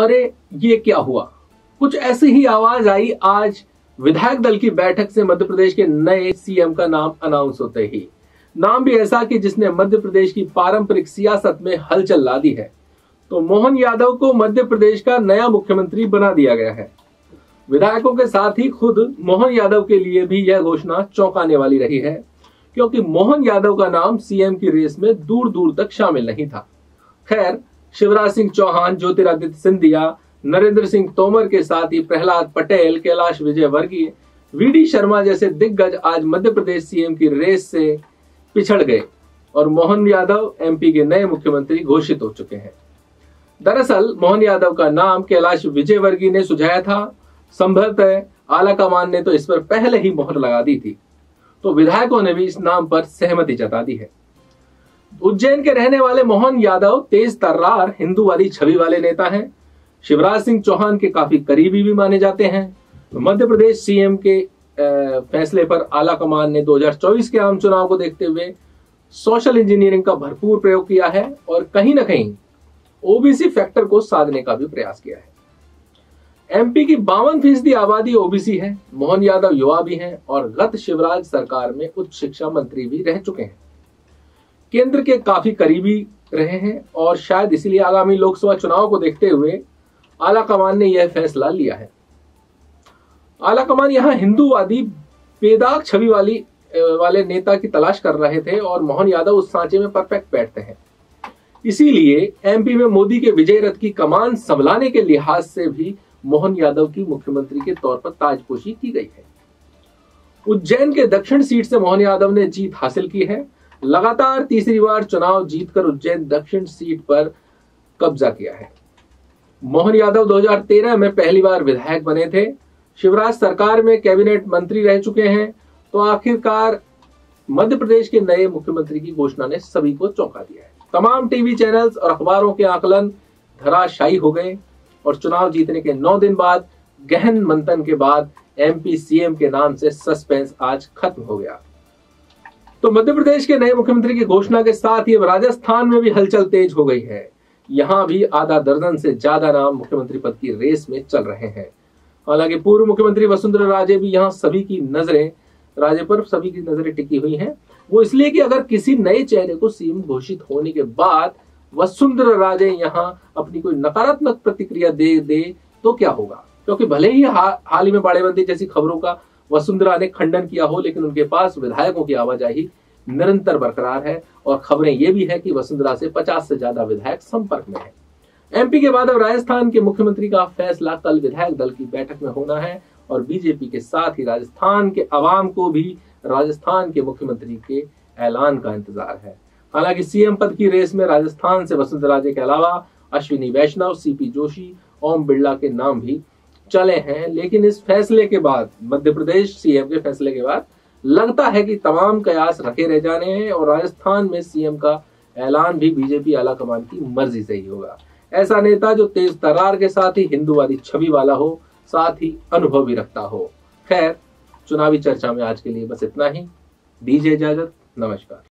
अरे ये क्या हुआ। कुछ ऐसी ही आवाज आई आज विधायक दल की बैठक से मध्य प्रदेश के नए सीएम का नाम अनाउंस होते ही। नाम भी ऐसा कि जिसने मध्य प्रदेश की पारंपरिक सियासत में हलचल ला दी है। तो मोहन यादव को मध्य प्रदेश का नया मुख्यमंत्री बना दिया गया है। विधायकों के साथ ही खुद मोहन यादव के लिए भी यह घोषणा चौंकाने वाली रही है, क्योंकि मोहन यादव का नाम सीएम की रेस में दूर दूर तक शामिल नहीं था। खैर, शिवराज सिंह चौहान, ज्योतिरादित्य सिंधिया, नरेंद्र सिंह तोमर के साथ ही प्रहलाद पटेल, कैलाश विजयवर्गीय, वीडी शर्मा जैसे दिग्गज आज मध्य प्रदेश सीएम की रेस से पिछड़ गए और मोहन यादव एमपी के नए मुख्यमंत्री घोषित हो चुके हैं। दरअसल मोहन यादव का नाम कैलाश विजयवर्गीय ने सुझाया था। संभवतः आलाकमान ने तो इस पर पहले ही मोहर लगा दी थी, तो विधायकों ने भी इस नाम पर सहमति जता दी है। उज्जैन के रहने वाले मोहन यादव तेज तर्रार हिंदूवादी छवि वाले नेता हैं। शिवराज सिंह चौहान के काफी करीबी भी माने जाते हैं। तो मध्य प्रदेश सीएम के फैसले पर आलाकमान ने 2024 के आम चुनाव को देखते हुए सोशल इंजीनियरिंग का भरपूर प्रयोग किया है और कहीं ना कहीं ओबीसी फैक्टर को साधने का भी प्रयास किया है। एमपी की 52% आबादी ओबीसी है। मोहन यादव युवा भी हैं और गत शिवराज सरकार में उच्च शिक्षा मंत्री भी रह चुके हैं। केंद्र के काफी करीबी रहे हैं और शायद इसीलिए आगामी लोकसभा चुनाव को देखते हुए आलाकमान ने यह फैसला लिया है। आलाकमान यहां हिंदूवादी बेदाग छवि वाले नेता की तलाश कर रहे थे और मोहन यादव उस सांचे में परफेक्ट बैठते हैं। इसीलिए एमपी में मोदी के विजय रथ की कमान संभलाने के लिहाज से भी मोहन यादव की मुख्यमंत्री के तौर पर ताजपोशी की गई है। उज्जैन के दक्षिण सीट से मोहन यादव ने जीत हासिल की है। लगातार तीसरी बार चुनाव जीतकर उज्जैन दक्षिण सीट पर कब्जा किया है। मोहन यादव 2013 में पहली बार विधायक बने थे। शिवराज सरकार में कैबिनेट मंत्री रह चुके हैं। तो आखिरकार मध्य प्रदेश के नए मुख्यमंत्री की घोषणा ने सभी को चौंका दिया है। तमाम टीवी चैनल्स और अखबारों के आकलन धराशायी हो गए और चुनाव जीतने के 9 दिन बाद गहन मंथन के बाद एमपी सीएम के नाम से सस्पेंस आज खत्म हो गया। तो मध्य प्रदेश के नए मुख्यमंत्री की घोषणा के साथ ही राजस्थान में भी हलचल तेज हो गई है। यहां भी आधा दर्जन से ज्यादा नाम मुख्यमंत्री पद की रेस में चल रहे हैं। हालांकि पूर्व मुख्यमंत्री वसुंधरा राजे भी यहां सभी की नजरें टिकी हुई हैं। वो इसलिए कि अगर किसी नए चेहरे को सीएम घोषित होने के बाद वसुंधरा राजे यहां अपनी कोई नकारात्मक प्रतिक्रिया दे तो क्या होगा, क्योंकि भले ही हाल ही में बाड़ेबंदी जैसी खबरों का वसुंधरा ने खंडन किया हो, लेकिन उनके पास विधायकों की आवाजाही निरंतर बरकरार है और खबरें ये भी है कि वसुंधरा से 50 से ज्यादा विधायक संपर्क में है। एमपी के बाद अब राजस्थान के मुख्यमंत्री का फैसला कल विधायक दल की बैठक में होना है और बीजेपी के साथ ही राजस्थान के अवाम को भी राजस्थान के मुख्यमंत्री के ऐलान का इंतजार है। हालांकि सीएम पद की रेस में राजस्थान से वसुंधरा राजे के अलावा अश्विनी वैष्णव, सीपी जोशी, ओम बिरला के नाम भी चले हैं, लेकिन इस फैसले के बाद, मध्य प्रदेश सीएम के फैसले के बाद लगता है कि तमाम कयास रखे रह जाने हैं और राजस्थान में सीएम का ऐलान भी बीजेपी आलाकमान की मर्जी से ही होगा। ऐसा नेता जो तेज तर्रार के साथ ही हिंदूवादी छवि वाला हो, साथ ही अनुभव भी रखता हो। खैर, चुनावी चर्चा में आज के लिए बस इतना ही। दीजिए इजाजत, नमस्कार।